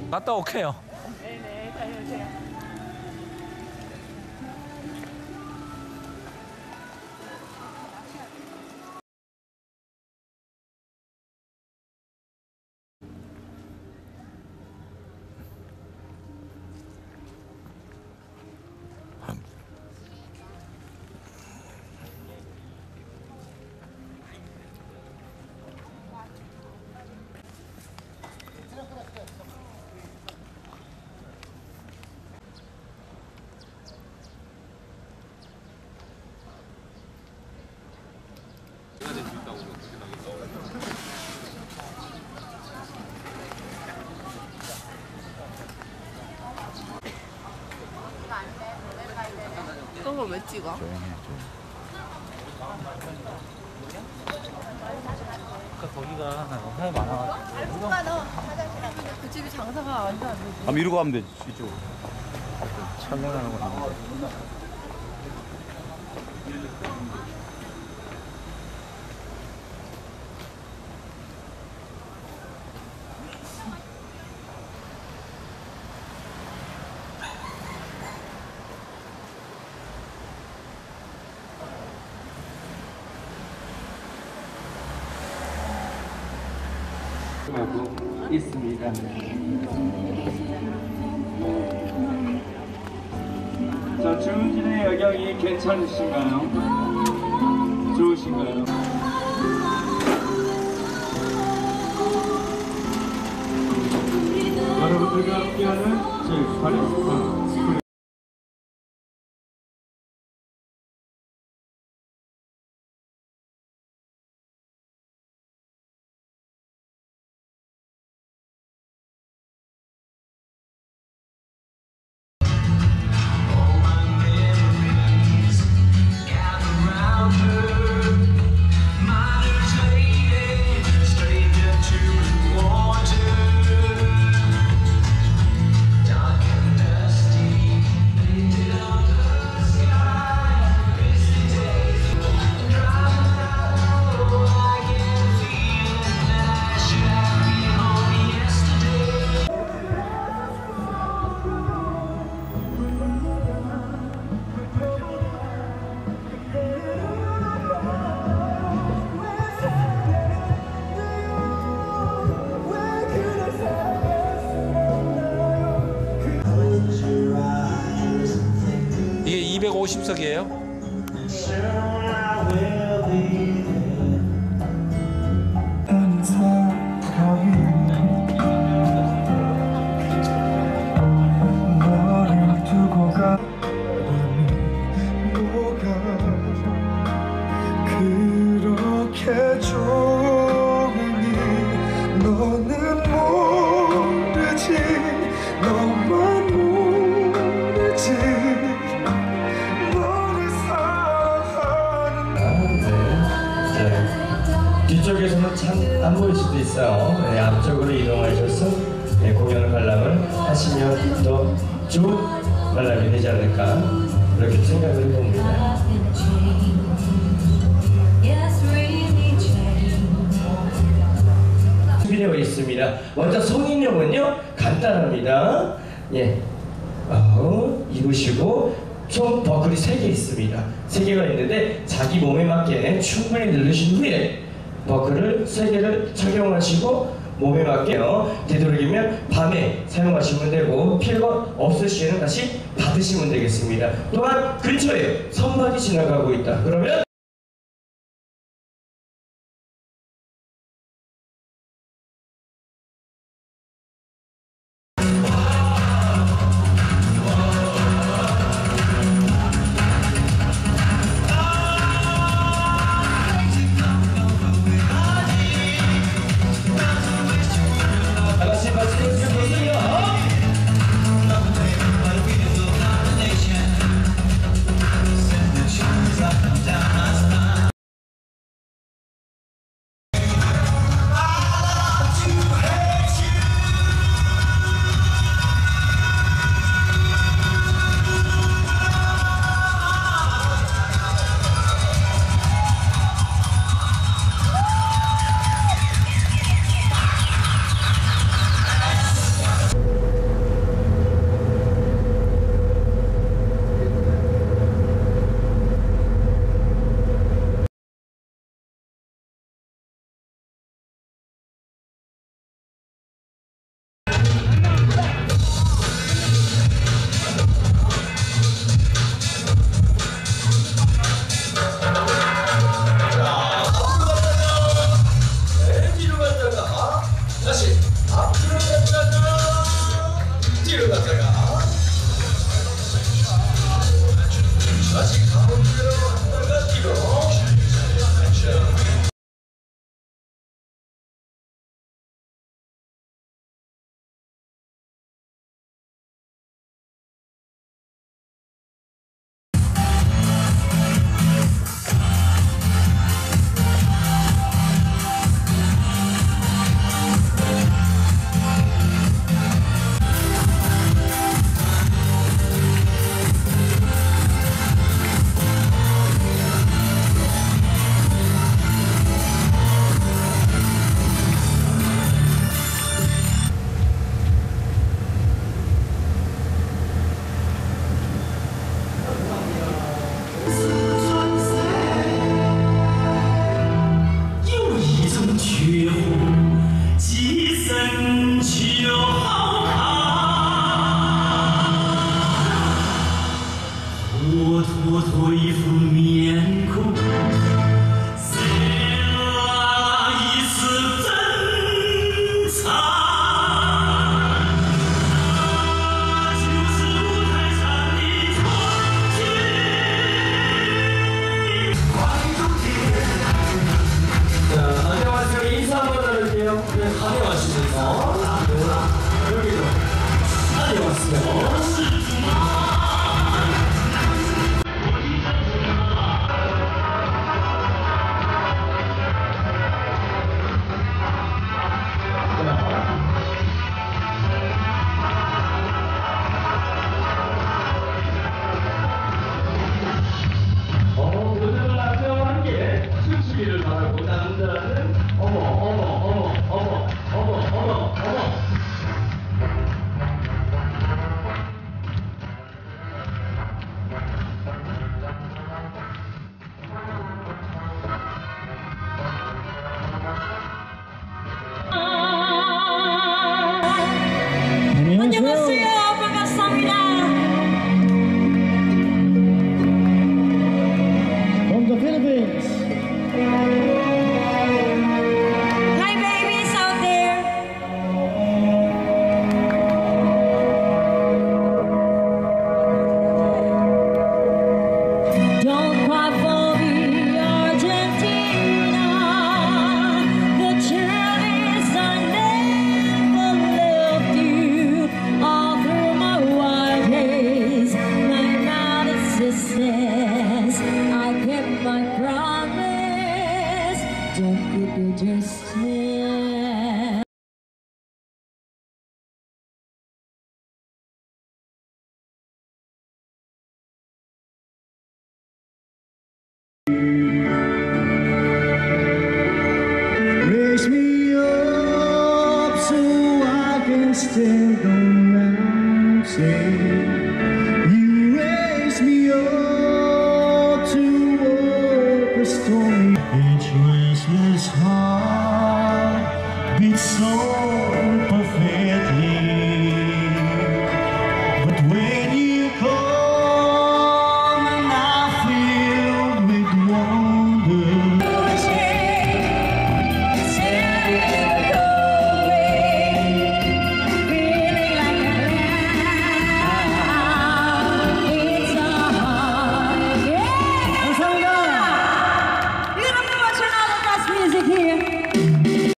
갔다 올게요. 네네, 다녀오세요. 그런 걸 왜 찍어? 거기가 사람이 많아가지고. 그 집이 장사가 완전 안 되지. 아, 이러고 가면 되지, 이쪽으로. 촬영하는 거. 하고 있습니다. 자, 주진의 여경이 괜찮으신가요? 좋으신가요? 여러분들과 함께하는 제8회 이게 250석이에요? 그렇게 좋으니 너는 모르지 너만 모르지 너를 사랑하는 뒤쪽에서는 참 안 보일 수도 있어요. 네, 앞쪽으로 이동하셔서 네, 공연 관람을 하시면 더 좋은 관람이 되지 않을까 그렇게 생각을 해봅니다. 준비되어 있습니다. 먼저 성인용은요 간단합니다. 예, 입으시고 총 버클이 3개 있습니다. 3개가 있는데 자기 몸에 맞게 충분히 누르신 후에 버클을 3개를 착용하시고 몸에 맞게요. 되도록이면 밤에 사용하시면 되고 필요가 없을 시에는 다시 받으시면 되겠습니다. 또한 근처에 선박이 지나가고 있다. 그러면 down. 다녀가시면서 여기로 다녀왔어요. 모두들 앞에와 함께 춤추기를 바라고 남자는 어머 어머 어머 어머 어머 어머 어머. 안녕하세요. 반갑습니다. From the Philippines. Hi babies out there. Don't cry for me, Argentina. The truth is I never loved you. All through my wild days, my not existence. I kept my promise. Don't keep your distance. Raise me up so I can stand on mountain. You raise me up to walk a stormy. Each restless heart beats so